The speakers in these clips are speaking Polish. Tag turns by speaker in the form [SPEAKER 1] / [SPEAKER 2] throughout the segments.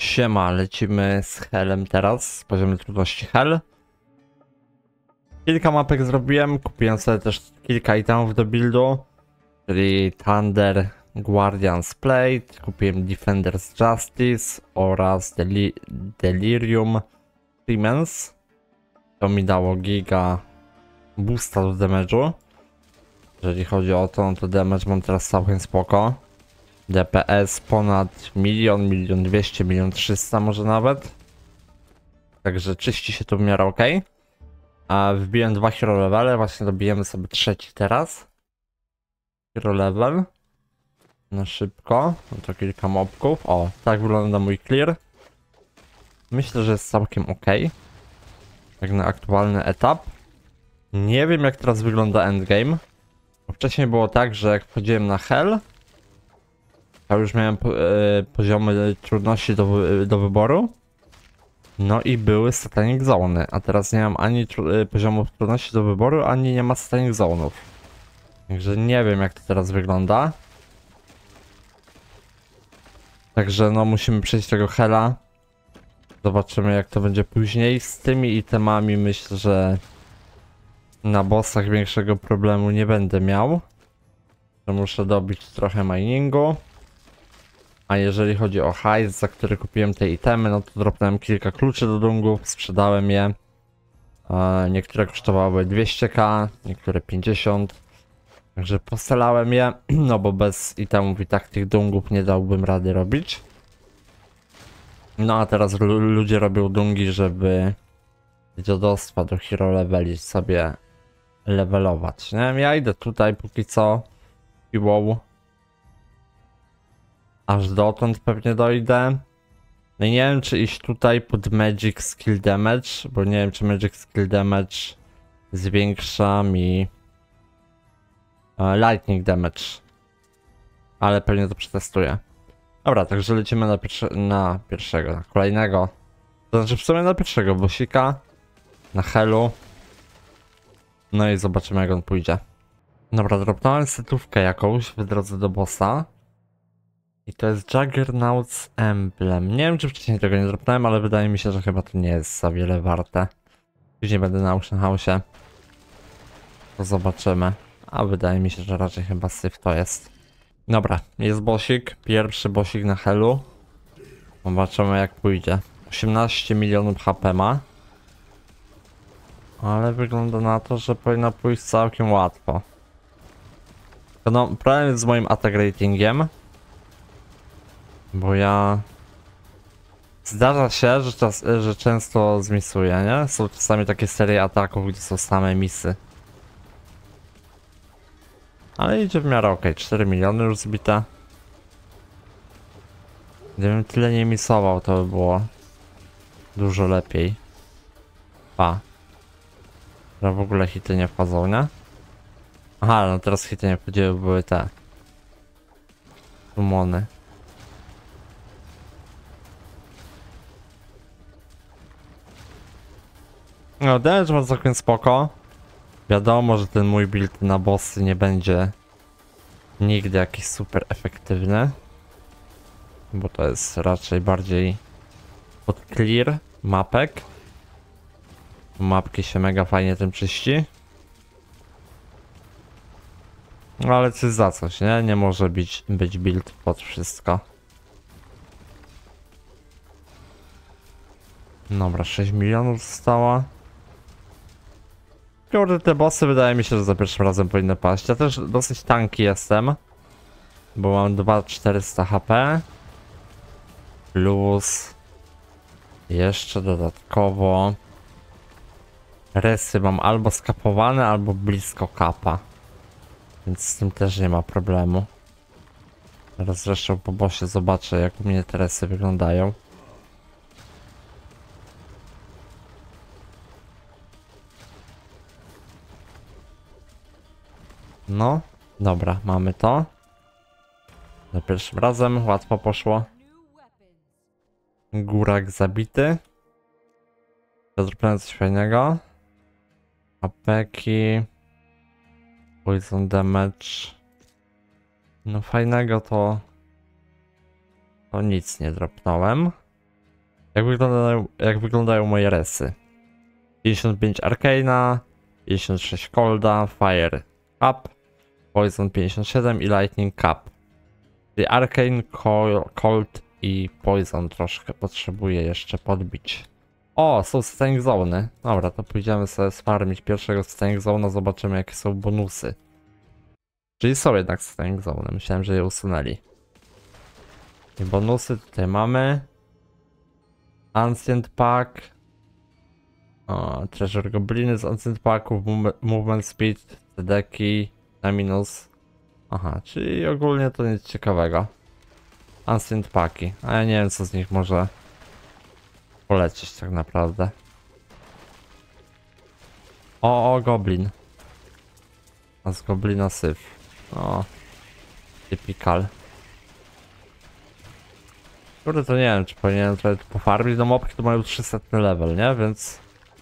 [SPEAKER 1] Siema, lecimy z Helem teraz, z poziomu trudności Hel. Kilka mapek zrobiłem, kupiłem sobie też kilka itemów do buildu, czyli Thunder Guardian's Plate, kupiłem Defender's Justice oraz Delirium Siemens. To mi dało giga boosta do damage'u. Jeżeli chodzi o to, no to damage mam teraz całkiem spoko. DPS ponad 1 200 000, 1 300 000 może nawet. Także czyści się to w miarę ok. A wbiłem 2 hero levele, właśnie dobijemy sobie trzeci teraz. Hero level. Na szybko. No to kilka mobków. O, tak wygląda mój clear. Myślę, że jest całkiem ok. Jak na aktualny etap. Nie wiem, jak teraz wygląda endgame. Bo wcześniej było tak, że jak wchodziłem na Hel, ja już miałem poziomy trudności do wyboru. No i były Satanic Zone, a teraz nie mam ani poziomów trudności do wyboru, ani nie ma Satanic Zone'ów. Także nie wiem, jak to teraz wygląda. Także no musimy przejść tego Hela. Zobaczymy, jak to będzie później. Z tymi itemami myślę, że na bossach większego problemu nie będę miał. To muszę dobić trochę miningu. A jeżeli chodzi o hajs, za który kupiłem te itemy, no to dropnąłem kilka kluczy do dungów, sprzedałem je. Niektóre kosztowały 200k, niektóre 50. Także poselałem je, no bo bez itemów i tak tych dungów nie dałbym rady robić. No a teraz ludzie robią dungi, żeby dziadostwa do hero leveli sobie levelować, nie? Ja idę tutaj póki co i wow. Aż dotąd pewnie dojdę. No i nie wiem, czy iść tutaj pod Magic Skill Damage, bo nie wiem, czy Magic Skill Damage zwiększa mi Lightning Damage. Ale pewnie to przetestuję. Dobra, także lecimy na pierwszego, na kolejnego. To znaczy w sumie na pierwszego bossika. Na Helu. No i zobaczymy, jak on pójdzie. Dobra, dropnąłem setówkę jakąś w drodze do bossa. I to jest Juggernaut's Emblem. Nie wiem, czy wcześniej tego nie dropnąłem, ale wydaje mi się, że chyba to nie jest za wiele warte. Później będę na Auction House'ie. To zobaczymy. A wydaje mi się, że raczej chyba syf to jest. Dobra, jest bossik. Pierwszy bossik na Helu. Zobaczymy, jak pójdzie. 18 milionów HP ma. Ale wygląda na to, że powinno pójść całkiem łatwo. No, problem jest z moim attack ratingiem. Bo ja... Zdarza się, że często zmisuję, nie? Są czasami takie serie ataków, gdzie są same misy. Ale idzie w miarę ok. 4 miliony już zbite. Gdybym tyle nie misował, to by było dużo lepiej. Że w ogóle hity nie wchodzą, nie? Aha, no teraz hity nie wchodziły, były te sumony. No, damage ma całkiem spoko. Wiadomo, że ten mój build na bossy nie będzie nigdy jakiś super efektywny. Bo to jest raczej bardziej pod clear mapek. Mapki się mega fajnie tym czyści. No ale coś za coś, nie? Nie może być build pod wszystko. Dobra, 6 milionów zostało. Kurde, te bossy wydaje mi się, że za pierwszym razem powinny paść. Ja też dosyć tanki jestem. Bo mam 2400 HP. Plus jeszcze dodatkowo resy mam albo skapowane, albo blisko kapa. Więc z tym też nie ma problemu. Teraz zresztą po bossie zobaczę, jak u mnie te resy wyglądają. No, dobra, mamy to. Za pierwszym razem łatwo poszło. Górak zabity. Zrobiłem coś fajnego. Apeki. Poison damage. No fajnego to nic nie dropnąłem. Jak wyglądają moje resy? 55 Arcana, 56 Colda, Fire Cup, Poison 57 i Lightning Cup. Czyli Arcane, Cold i Poison troszkę potrzebuję jeszcze podbić. O, są Stunning Zone. Dobra, to pójdziemy sobie sfarmić pierwszego Stunning Zone, zobaczymy jakie są bonusy. Czyli są jednak Stunning Zone, myślałem, że je usunęli. I bonusy tutaj mamy. Ancient Pack. O, Treasure Gobliny z Ancient Packów, Movement Speed, CDki na minus. Aha, czyli ogólnie to nic ciekawego. Ancient Packi, a ja nie wiem co z nich może polecieć tak naprawdę. O, Goblin. A z Goblina syf. O, typical. Kurde, to nie wiem, czy powinienem trochę tu pofarmić. No mopki to mają 300 level, nie? Więc...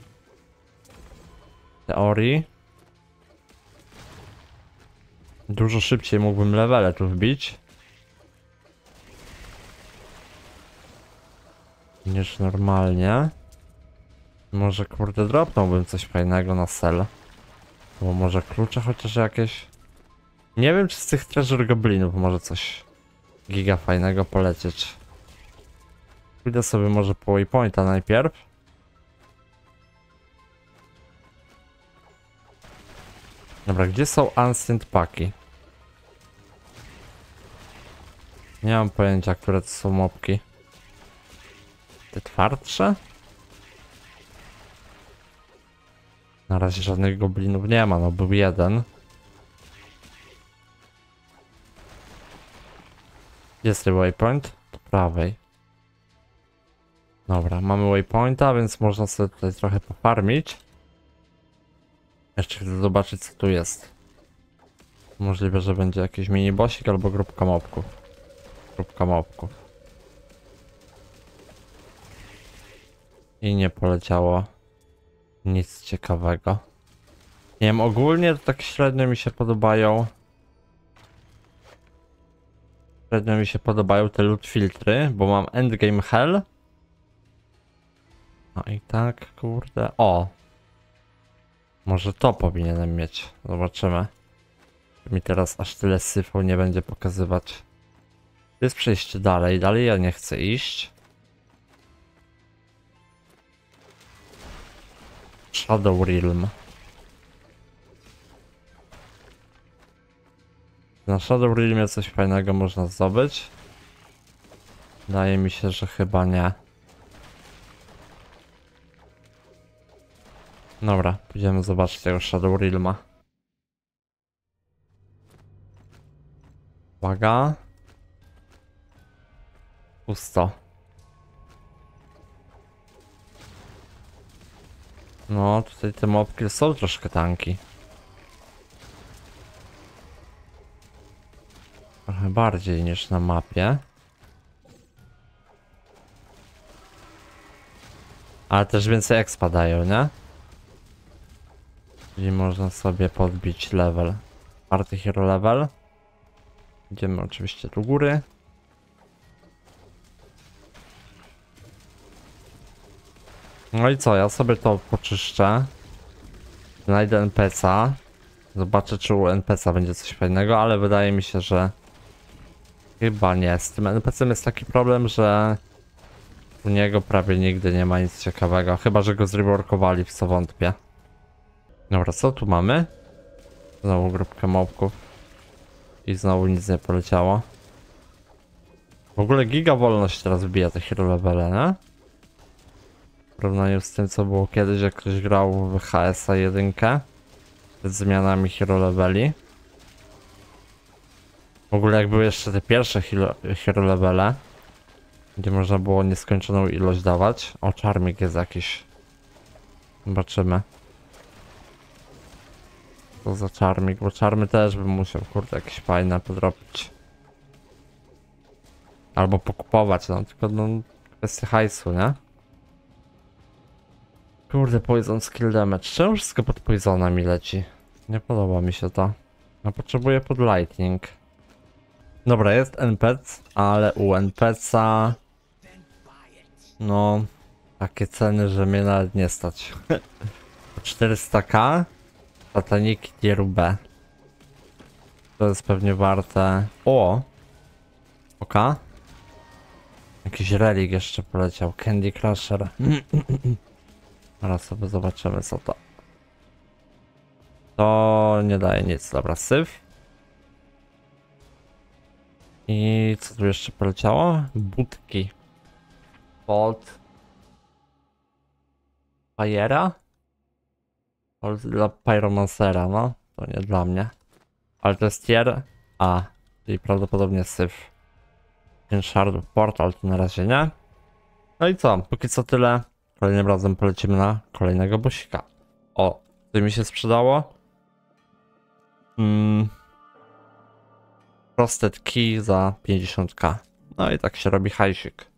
[SPEAKER 1] w teorii... dużo szybciej mógłbym levele tu wbić. Niż normalnie. Może kurde dropnąłbym coś fajnego na sell. Bo może klucze chociaż jakieś. Nie wiem czy z tych treasure goblinów może coś giga fajnego polecieć. Pójdę sobie może po waypointa najpierw. Dobra, gdzie są Ancient Packi? Nie mam pojęcia, które to są mopki. Te twardsze? Na razie żadnych goblinów nie ma, no był jeden. Gdzie jest ten waypoint? Do prawej. Dobra, mamy waypointa, więc można sobie tutaj trochę pofarmić. Jeszcze chcę zobaczyć co tu jest. Możliwe, że będzie jakiś mini bossik albo grupka mopków. Grupka mopków. I nie poleciało nic ciekawego. Nie wiem, ogólnie to tak średnio mi się podobają. Średnio mi się podobają te loot filtry, bo mam endgame hell. No i tak, kurde. O! Może to powinienem mieć. Zobaczymy. Mi teraz aż tyle syfów nie będzie pokazywać. To jest przejście dalej. Dalej ja nie chcę iść. Shadow Realm. Na Shadow Realmie coś fajnego można zdobyć. Wydaje mi się, że chyba nie. Dobra, pójdziemy zobaczyć tego Shadow Realma. Uwaga. Pusto. No, tutaj te mopki są troszkę tanki. Trochę bardziej niż na mapie. Ale też więcej expa dają, nie? Czyli można sobie podbić level. Party hero level. Idziemy oczywiście do góry. No i co, ja sobie to poczyszczę. Znajdę NPC-a. Zobaczę czy u NPC-a będzie coś fajnego, ale wydaje mi się, że chyba nie. Z tym NPC-em jest taki problem, że u niego prawie nigdy nie ma nic ciekawego. Chyba że go zreworkowali, w co wątpię. Dobra, co tu mamy? Znowu grupkę mobków. I znowu nic nie poleciało. W ogóle giga wolność teraz wbija te hero levele, nie? W porównaniu z tym co było kiedyś, jak ktoś grał w HS-a 1 z zmianami hero leveli. W ogóle jak były jeszcze te pierwsze hero levele, gdzie można było nieskończoną ilość dawać. O, czarmik jest jakiś. Zobaczymy. Co za czarmik, bo czarmy też bym musiał, kurde, jakieś fajne podrobić. Albo pokupować, no tylko no kwestia hajsu, nie? Kurde, poison skill damage. Czemu wszystko pod poisona mi leci? Nie podoba mi się to. No potrzebuję pod lightning. Dobra, jest NPC, ale u NPC-a No, takie ceny, że mnie nawet nie stać. 400k, sataniki tier B. To jest pewnie warte... O! Oka? Jakiś relik jeszcze poleciał. Candy Crusher. Teraz sobie zobaczymy co to. To nie daje nic. Dobra, syf. I co tu jeszcze poleciało? Budki. Pod... Fajera? Dla Pyromancera, no. To nie dla mnie. Ale to jest tier A. Czyli prawdopodobnie syf. Shard Portal to na razie nie. No i co? Póki co tyle. Kolejnym razem polecimy na kolejnego bosika. O, co mi się sprzedało? Frosted Key za 50k. No i tak się robi hajsik.